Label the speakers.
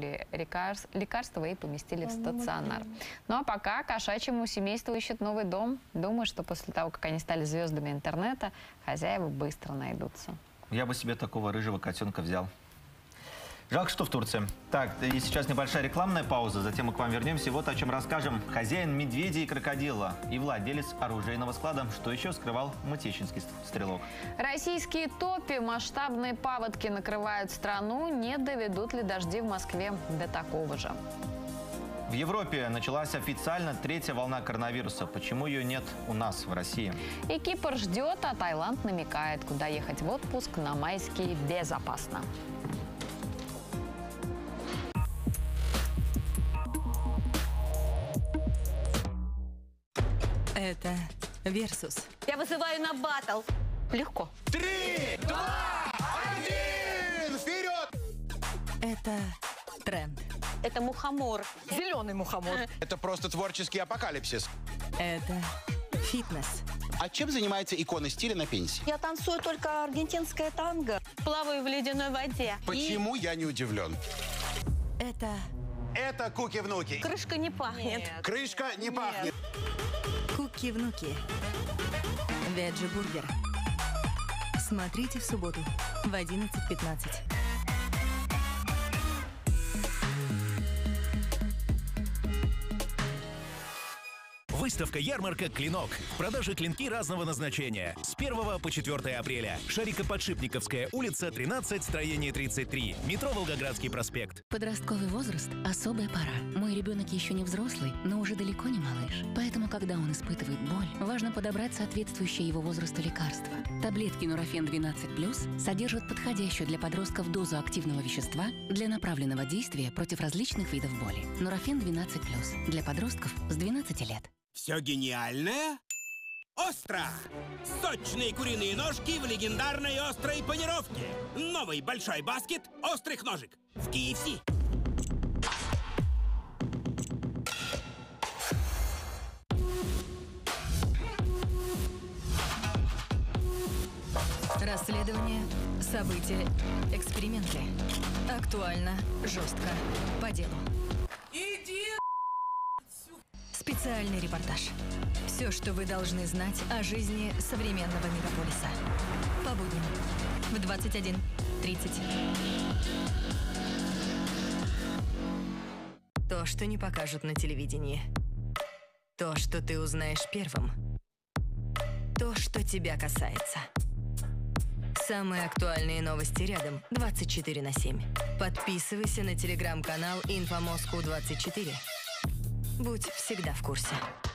Speaker 1: выписывали лекарства и поместили в стационар. Ну а пока кошачьему семейству ищет новый дом. Думаю, что после того, как они стали звездами интернета, хозяева быстро найдутся.
Speaker 2: Я бы себе такого рыжего котенка взял. Жалко, что в Турции. Так, и сейчас небольшая рекламная пауза, затем мы к вам вернемся. Вот о чем расскажем. Хозяин медведя и крокодила и владелец оружейного склада. Что еще скрывал мытищинский стрелок? Российские топи, масштабные паводки накрывают страну. Не доведут ли дожди в Москве до такого же? В Европе началась официально третья волна коронавируса. Почему ее нет у нас, в России? И Кипр ждет, а Таиланд намекает, куда ехать в отпуск на майские безопасно.
Speaker 3: Это Версус.
Speaker 4: Я вызываю на баттл. Легко.
Speaker 5: 3, 2, 1, вперед!
Speaker 3: Это тренд.
Speaker 4: Это мухомор.
Speaker 3: Зеленый мухомор.
Speaker 5: Это просто творческий апокалипсис.
Speaker 3: Это фитнес.
Speaker 5: А чем занимается икона стиля на пенсии?
Speaker 4: Я танцую только аргентинское танго. Плаваю в ледяной воде.
Speaker 5: Почему я не удивлен?
Speaker 3: Это
Speaker 5: куки-внуки.
Speaker 4: Крышка не пахнет.
Speaker 5: Крышка не пахнет.
Speaker 3: Куки-внуки. Веджи-бургер. Смотрите в субботу в 11:15.
Speaker 6: Выставка-ярмарка «Клинок». В продаже клинки разного назначения. С 1 по 4 апреля. Шарикоподшипниковская улица, 13, строение 33. Метро Волгоградский проспект.
Speaker 7: Подростковый возраст – особая пора. Мой ребенок еще не взрослый, но уже далеко не малыш. Поэтому, когда он испытывает боль, важно подобрать соответствующее его возрасту лекарство. Таблетки Нурофен 12+, содержат подходящую для подростков дозу активного вещества для направленного действия против различных видов боли. Нурофен 12+, для подростков с 12 лет.
Speaker 8: Все гениальное остро! Сочные куриные ножки в легендарной острой панировке. Новый большой баскет острых ножек в KFC.
Speaker 3: расследование, события, эксперименты. Актуально, жестко, по делу.
Speaker 8: Иди!
Speaker 3: Специальный репортаж. Все, что вы должны знать о жизни современного мегаполиса. По будням в 21:30. То, что не покажут на телевидении. То, что ты узнаешь первым. То, что тебя касается. Самые актуальные новости рядом 24/7. Подписывайся на телеграм-канал «Инфомоску 24». Будь всегда в курсе.